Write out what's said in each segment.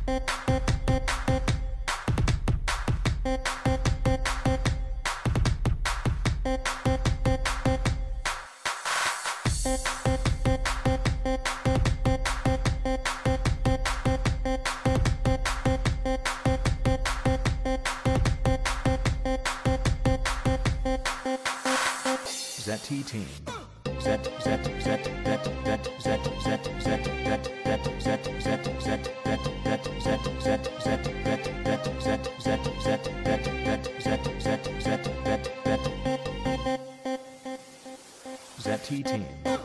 ZT Team. Z Z Z Z Z Z Z Z Z Z ZT Team.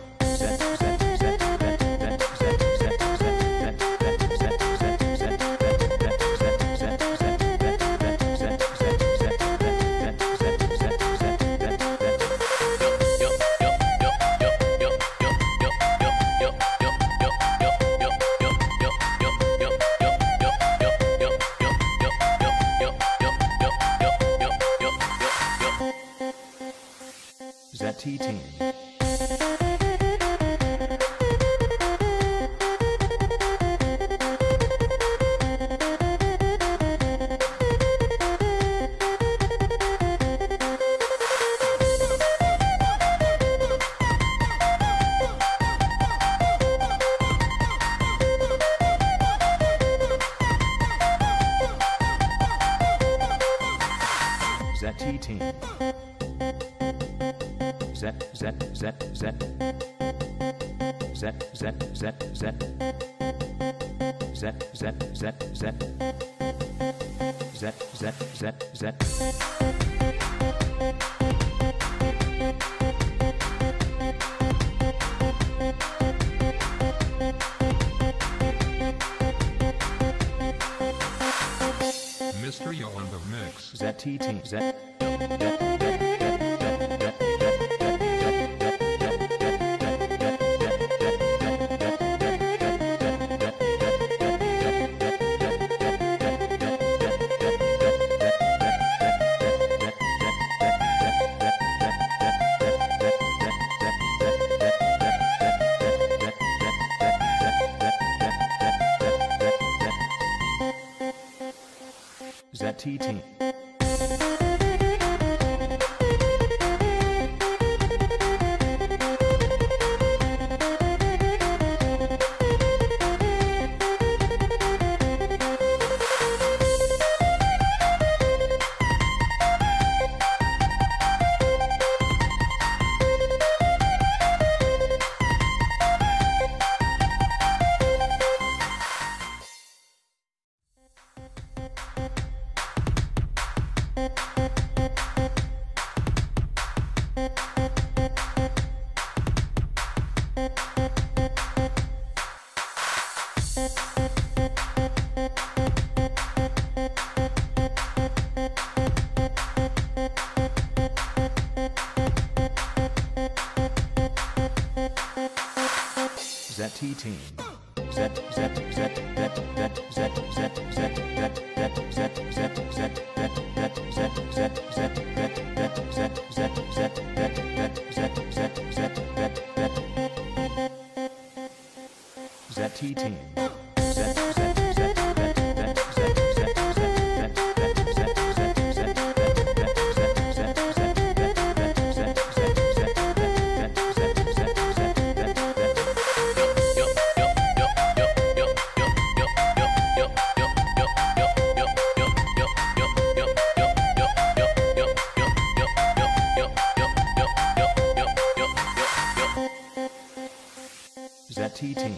ZT Team. ZT Team. Z Z Z Z Z Z Z Z Z Z Z Z Z Z Mystery on the mix. ZT Team. Z ZT Team. ZT Team. Z Z Z Z Z Z Z ZT Team. ZT Team.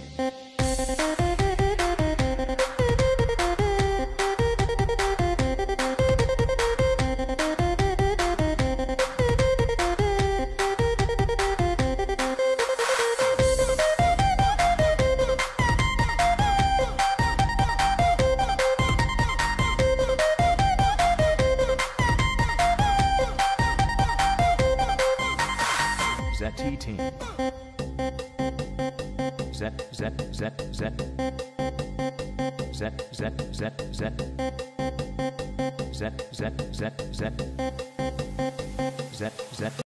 ZT Team. Z Z Z Z Z Z Z Z Z Z Z Z Z Z